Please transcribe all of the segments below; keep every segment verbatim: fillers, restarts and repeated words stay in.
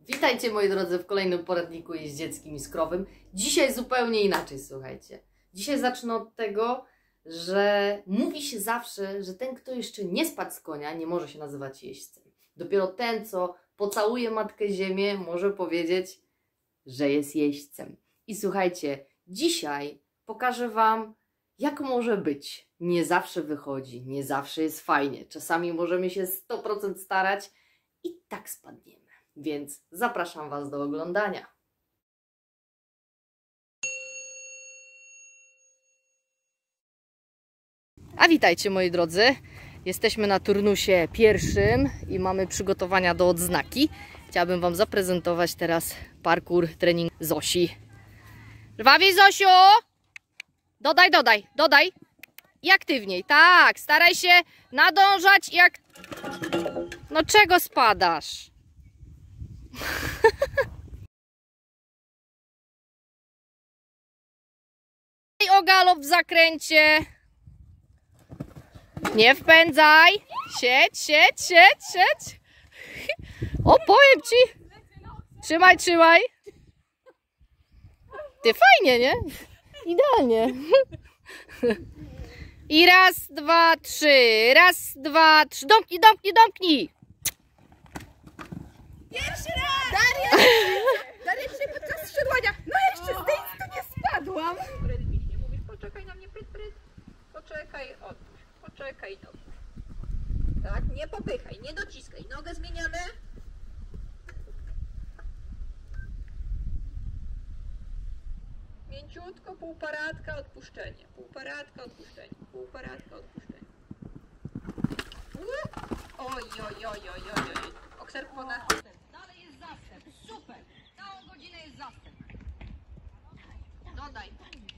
Witajcie moi drodzy w kolejnym poradniku jeździeckim i skrowym. Dzisiaj zupełnie inaczej, słuchajcie. Dzisiaj zacznę od tego, że mówi się zawsze, że ten, kto jeszcze nie spadł z konia, nie może się nazywać jeźdźcem. Dopiero ten, co pocałuje Matkę Ziemię, może powiedzieć, że jest jeźdźcem. I słuchajcie, dzisiaj pokażę Wam, jak może być. Nie zawsze wychodzi, nie zawsze jest fajnie. Czasami możemy się sto procent starać i tak spadniemy. Więc zapraszam Was do oglądania. A witajcie moi drodzy. Jesteśmy na turnusie pierwszym i mamy przygotowania do odznaki. Chciałabym Wam zaprezentować teraz parkour trening Zosi. Żwawiej, Zosiu! Dodaj, dodaj, dodaj. I aktywniej. Tak, staraj się nadążać jak... No czego spadasz? I o galop w zakręcie. Nie wpędzaj. Siedź, siedź, siedź, siedź. O, powiem Ci. Trzymaj, trzymaj. Ty fajnie, nie? Idealnie. I raz, dwa, trzy. Raz, dwa, trzy. Domknij, domknij, domknij. Pierwszy raz! Daria! Daria dzisiaj podczas skrzydłania. No jeszcze z tej to nie spadłam. Predmicznie mówisz, poczekaj na mnie, pryt, pryt. Poczekaj, odpuść. Poczekaj, odpuść. Tak, nie popychaj, nie dociskaj. Nogę zmieniamy. Mięciutko, półparatka, odpuszczenie. Półparatka, odpuszczenie. Półparatka, odpuszczenie. Oj, oj, oj, oj, oj, oj. Okserwowana. Dalej jest zastęp. Super. Całą godzinę jest zastęp. Dodaj.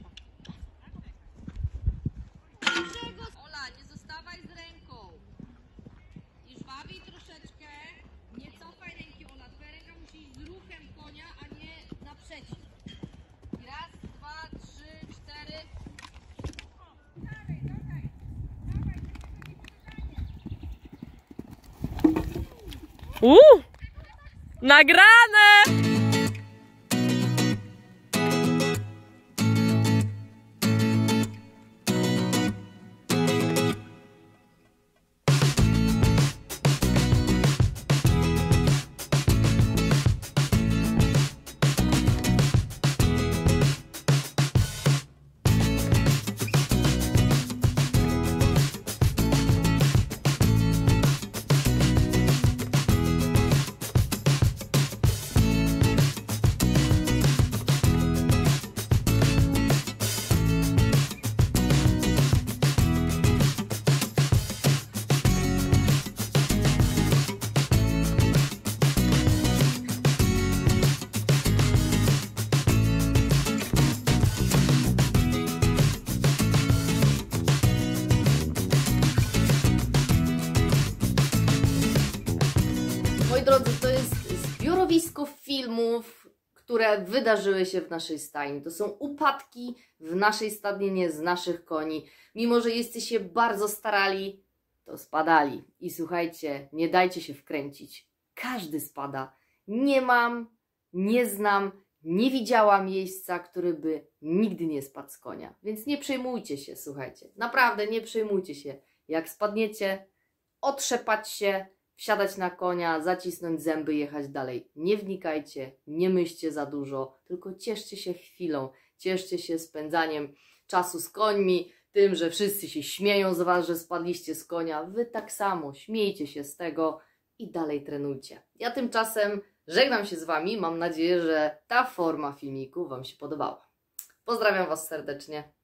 Ola, nie zostawaj z ręką. I żwawiej troszeczkę. Nie cofaj ręki, Ola. Twoja ręka musi iść z ruchem konia, a nie naprzeciw. I raz, dwa, trzy, cztery. Uuu! Nagrane! Moi drodzy, to jest zbiorowisko filmów, które wydarzyły się w naszej stajni. To są upadki w naszej stadninie z naszych koni. Mimo że jesteście się bardzo starali, to spadali. I słuchajcie, nie dajcie się wkręcić. Każdy spada. Nie mam, nie znam, nie widziałam jeźdźca, który by nigdy nie spadł z konia. Więc nie przejmujcie się, słuchajcie. Naprawdę nie przejmujcie się. Jak spadniecie, otrzepać się, wsiadać na konia, zacisnąć zęby, jechać dalej. Nie wnikajcie, nie myślcie za dużo, tylko cieszcie się chwilą, cieszcie się spędzaniem czasu z końmi, tym, że wszyscy się śmieją z Was, że spadliście z konia. Wy tak samo, śmiejcie się z tego i dalej trenujcie. Ja tymczasem żegnam się z Wami, mam nadzieję, że ta forma filmiku Wam się podobała. Pozdrawiam Was serdecznie.